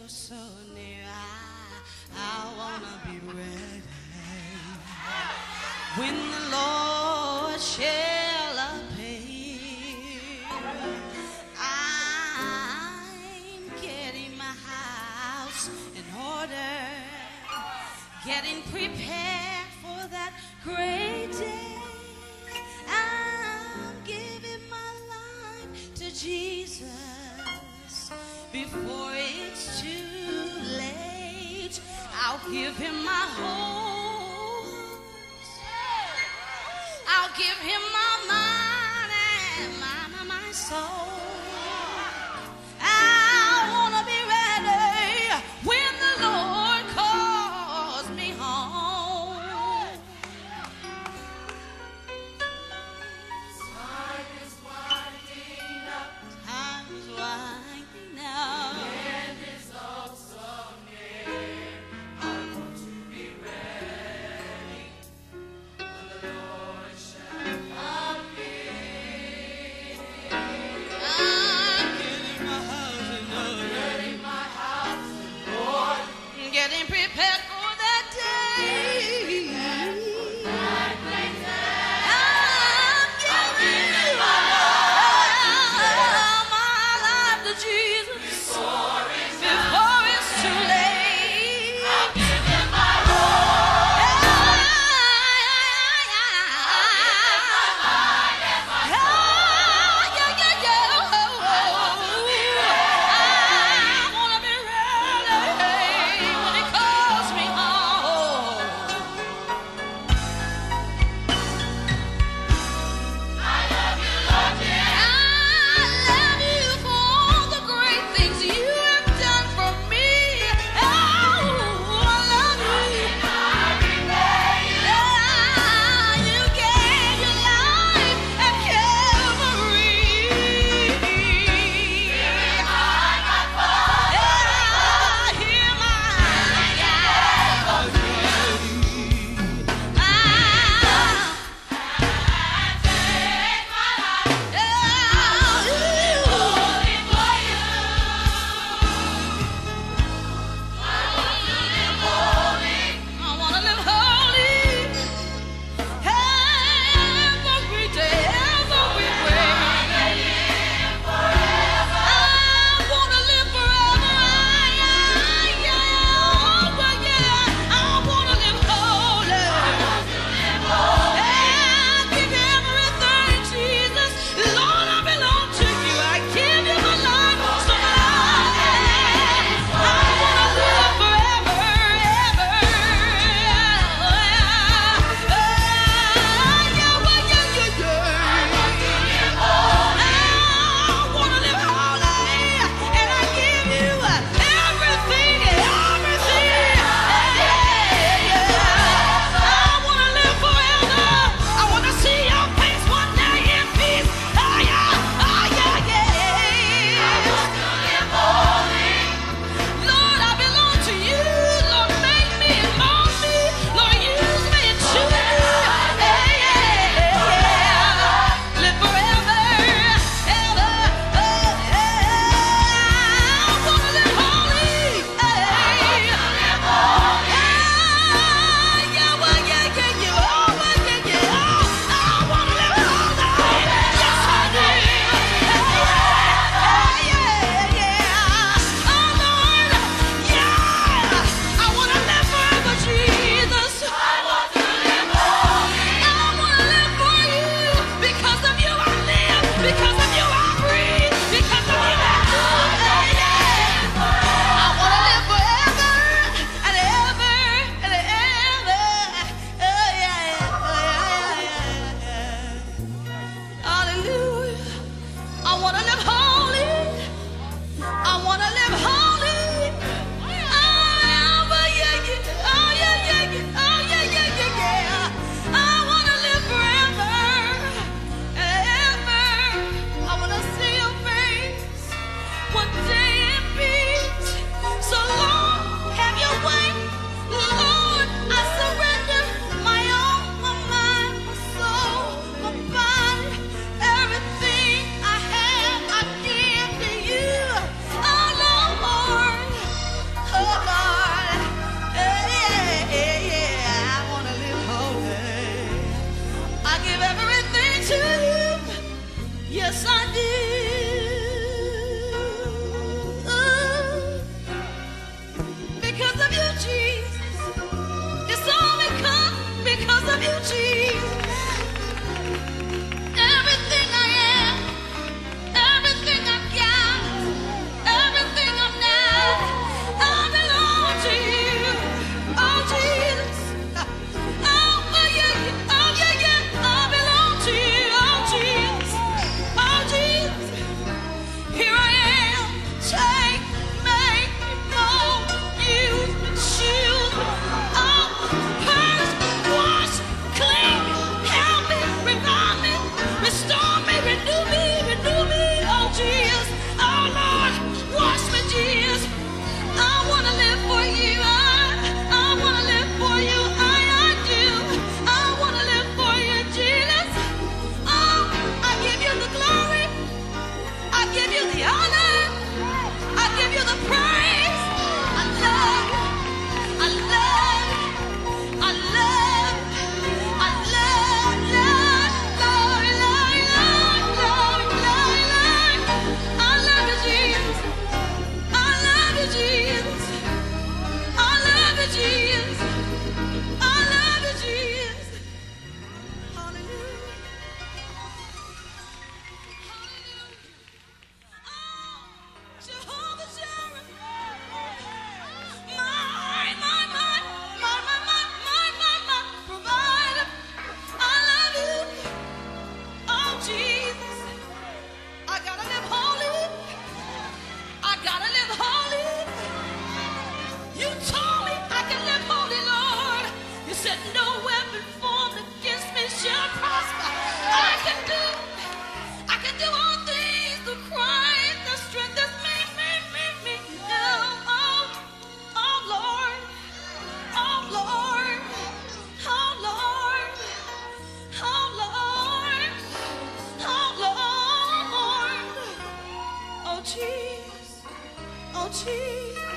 so near. I wanna be ready when the Lord shall appear. I'm getting my house in order, getting prepared for that great day. I'm giving my life to Jesus before it's too late. I'll give him my whole heart. I'll give him my mind and my soul. I wanna be ready when the Lord calls me home. Time is winding up. Time is winding up. The end is also near. I want to be ready when the Lord shall come. honor. I give you the praise. I love you. I love you. I love you. I love, love, love, love, love, love, love. I love you, Jesus. I love you, Jesus. I love you, Jesus. I love you, Jesus. Hallelujah. Jehovah Jireh, my provider. I love you, oh Jesus. I gotta live holy. I gotta live holy. You told me I can live holy, Lord. You said no weapon formed against me shall prosper. I can do all things through Christ that strengthens me. Oh, Lord. Oh, Lord. Oh, Lord. Oh, Lord. Oh, Lord. Oh, Jesus. Oh, Jesus.